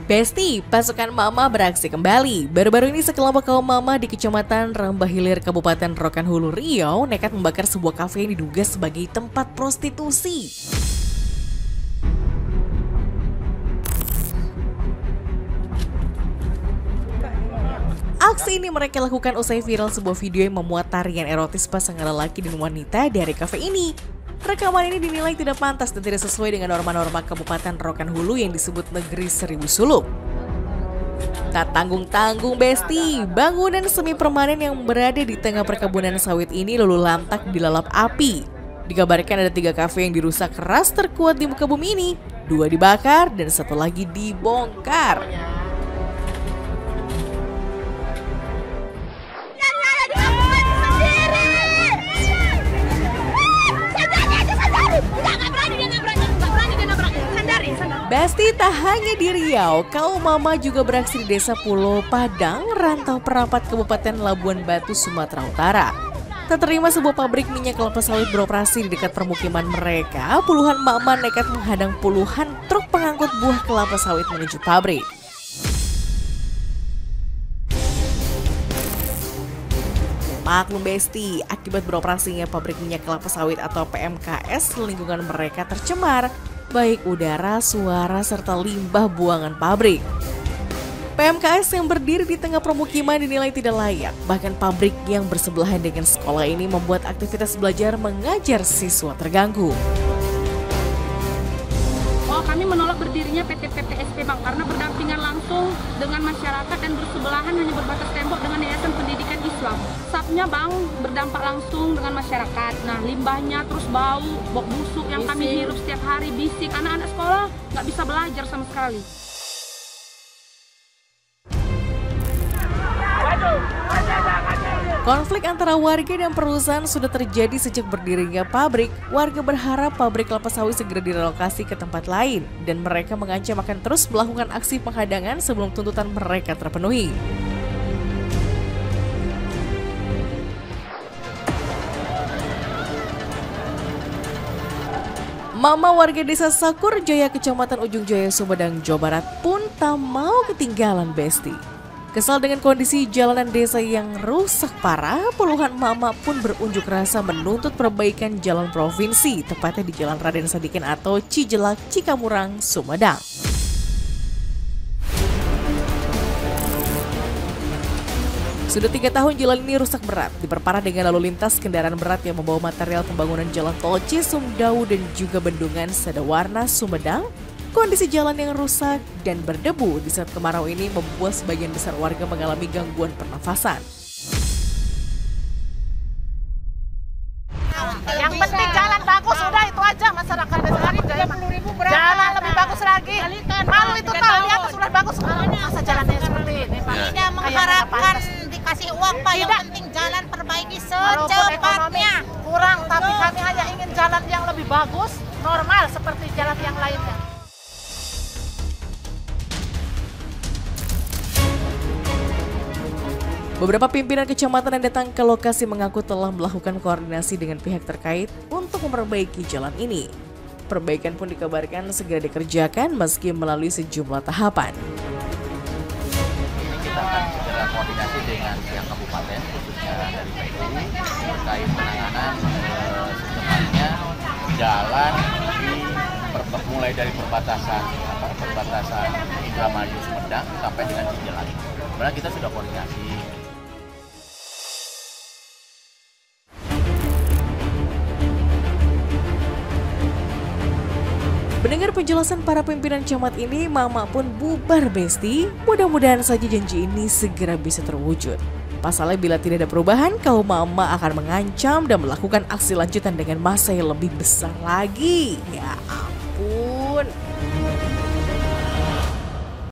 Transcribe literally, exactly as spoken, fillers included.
Besti, pasukan mama beraksi kembali. Baru-baru ini sekelompok kaum mama di Kecamatan Rambah Hilir, Kabupaten Rokan Hulu, Riau nekat membakar sebuah kafe yang diduga sebagai tempat prostitusi. Aksi ini mereka lakukan usai viral sebuah video yang memuat tarian erotis pasangan lelaki dan wanita dari kafe ini. Rekaman ini dinilai tidak pantas dan tidak sesuai dengan norma-norma Kabupaten Rokan Hulu yang disebut negeri seribu suluk. Tak tanggung-tanggung Besti, bangunan semi permanen yang berada di tengah perkebunan sawit ini lalu lantak dilalap api. Dikabarkan ada tiga kafe yang dirusak keras terkuat di muka bumi ini, dua dibakar dan satu lagi dibongkar. Besti, tak hanya di Riau, kaum mama juga beraksi di desa Pulau Padang, Rantau Perapat, Kabupaten Labuan Batu, Sumatera Utara. Tak terima sebuah pabrik minyak kelapa sawit beroperasi di dekat permukiman mereka, puluhan mama nekat menghadang puluhan truk pengangkut buah kelapa sawit menuju pabrik. Maklum Besti, akibat beroperasinya pabrik minyak kelapa sawit atau P M K S, lingkungan mereka tercemar, baik udara, suara, serta limbah buangan pabrik. P M K S yang berdiri di tengah permukiman dinilai tidak layak, bahkan pabrik yang bersebelahan dengan sekolah ini membuat aktivitas belajar mengajar siswa terganggu. Oh, kami menolak berdirinya P T P P S P Bang karena berdampingan langsung dengan masyarakat dan bersebelahan hanya berbatas tembok dengan Yayasan Pendidikan Islam. Sapnya Bang berdampak langsung dengan masyarakat. Nah, limbahnya terus bau, bau busuk yang kami hirup setiap hari, bising. Anak-anak sekolah nggak bisa belajar sama sekali. Konflik antara warga dan perusahaan sudah terjadi sejak berdirinya pabrik. Warga berharap pabrik kelapa sawit segera direlokasi ke tempat lain dan mereka mengancam akan terus melakukan aksi penghadangan sebelum tuntutan mereka terpenuhi. Mama warga desa Sakur Jaya, Kecamatan Ujung Jaya, Sumedang, Jawa Barat pun tak mau ketinggalan Besti. Kesal dengan kondisi jalanan desa yang rusak parah, puluhan mama pun berunjuk rasa menuntut perbaikan jalan provinsi, tepatnya di Jalan Raden Sadikin atau Cijelak, Cikamurang, Sumedang. Sudah tiga tahun jalan ini rusak berat, diperparah dengan lalu lintas kendaraan berat yang membawa material pembangunan jalan tol Cisumdawu dan juga bendungan Sadawarna, Sumedang. Kondisi jalan yang rusak dan berdebu di saat kemarau ini membuat sebagian besar warga mengalami gangguan pernafasan. Yang penting jalan bagus, udah itu aja masyarakat desa. Jalan lebih bagus lagi. Malu itu tahu di atas sudah bagus, masa jalannya seperti ini. Tidak mengharapkan dikasih uang Pak, yang penting jalan perbaiki secepatnya. Kurang, tapi kami hanya ingin jalan yang lebih bagus, normal seperti jalan yang lainnya. Beberapa pimpinan kecamatan yang datang ke lokasi mengaku telah melakukan koordinasi dengan pihak terkait untuk memperbaiki jalan ini. Perbaikan pun dikabarkan segera dikerjakan meski melalui sejumlah tahapan. Ini kita akan segera koordinasi dengan pihak kabupaten, khususnya dari P U terkait penanganan eh, secepatnya jalan di per, mulai dari perbatasan apa, perbatasan Indramayu Sumedang sampai dengan Cijelak. Sebenarnya kita sudah koordinasi. Mendengar penjelasan para pimpinan camat ini, mama pun bubar Besti. Mudah-mudahan saja janji ini segera bisa terwujud. Pasalnya bila tidak ada perubahan, kaum mama akan mengancam dan melakukan aksi lanjutan dengan massa yang lebih besar lagi. Ya ampun.